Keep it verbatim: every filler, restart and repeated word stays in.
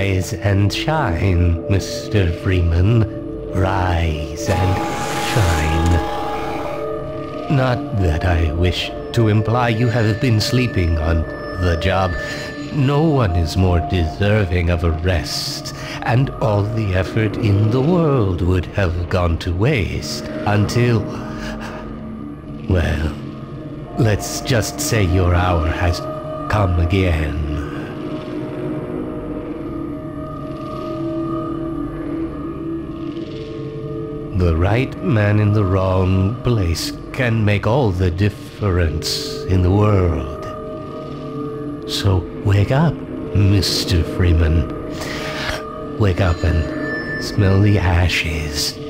Rise and shine, Mister Freeman. Rise and shine. Not that I wish to imply you have been sleeping on the job. No one is more deserving of a rest, and all the effort in the world would have gone to waste until... well, let's just say your hour has come again. The right man in the wrong place can make all the difference in the world. So wake up, Mister Freeman. Wake up and smell the ashes.